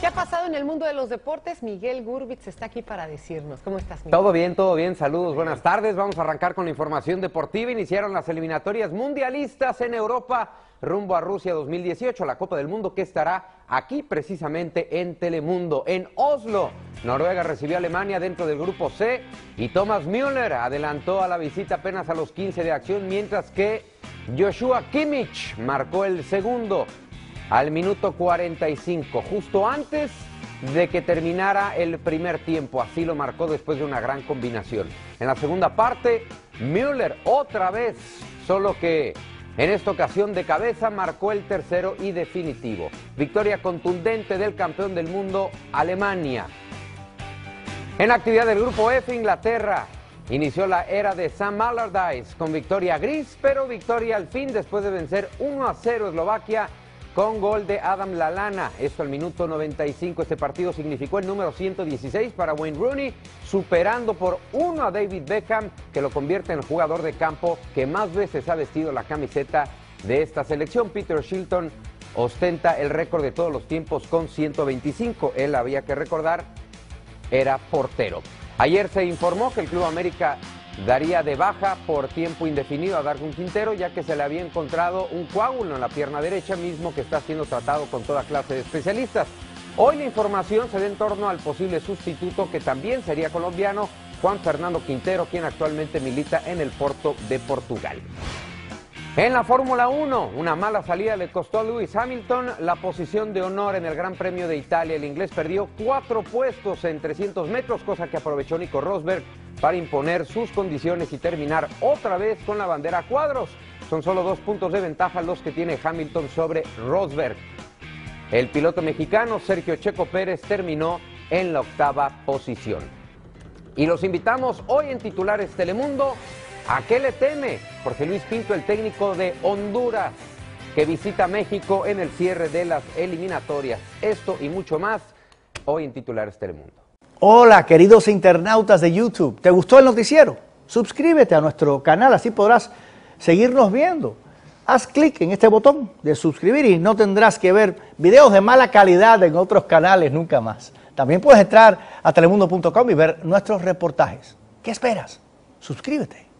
¿Qué ha pasado en el mundo de los deportes? Miguel Gurbitz está aquí para decirnos. ¿Cómo estás, Miguel? Todo bien. Saludos, buenas tardes. Vamos a arrancar con la información deportiva. Iniciaron las eliminatorias mundialistas en Europa rumbo a Rusia 2018, la Copa del Mundo que estará aquí precisamente en Telemundo. En Oslo, Noruega recibió a Alemania dentro del grupo C y Thomas Müller adelantó a la visita apenas a los 15 de acción, mientras que Joshua Kimmich marcó el segundo al minuto 45, justo antes de que terminara el primer tiempo. Así lo marcó después de una gran combinación. En la segunda parte, Müller otra vez, solo que en esta ocasión de cabeza marcó el tercero y definitivo. Victoria contundente del campeón del mundo, Alemania. En la actividad del grupo F, Inglaterra inició la era de Sam Allardyce con victoria gris, pero victoria al fin después de vencer 1-0 Eslovaquia con gol de Adam Lallana. Esto al minuto 95. Este partido significó el número 116 para Wayne Rooney, superando por 1 a David Beckham, que lo convierte en el jugador de campo que más veces ha vestido la camiseta de esta selección. Peter Shilton ostenta el récord de todos los tiempos con 125. Él, había que recordar, era portero. Ayer se informó que el Club América daría de baja por tiempo indefinido a Darwin Quintero, ya que se le había encontrado un coágulo en la pierna derecha, mismo que está siendo tratado con toda clase de especialistas. Hoy la información se da en torno al posible sustituto, que también sería colombiano, Juan Fernando Quintero, quien actualmente milita en el Porto de Portugal. En la Fórmula 1, una mala salida le costó a Lewis Hamilton la posición de honor en el Gran Premio de Italia. El inglés perdió 4 puestos en 300 metros, cosa que aprovechó Nico Rosberg para imponer sus condiciones y terminar otra vez con la bandera a cuadros. Son solo 2 puntos de ventaja los que tiene Hamilton sobre Rosberg. El piloto mexicano Sergio Checo Pérez terminó en la 8ª posición. Y los invitamos hoy en Titulares Telemundo. ¿A qué le teme Jorge Luis Pinto, el técnico de Honduras, que visita México en el cierre de las eliminatorias? Esto y mucho más hoy en Titulares Telemundo. Hola, queridos internautas de YouTube. ¿Te gustó el noticiero? Suscríbete a nuestro canal, así podrás seguirnos viendo. Haz clic en este botón de suscribir y no tendrás que ver videos de mala calidad en otros canales nunca más. También puedes entrar a telemundo.com y ver nuestros reportajes. ¿Qué esperas? Suscríbete.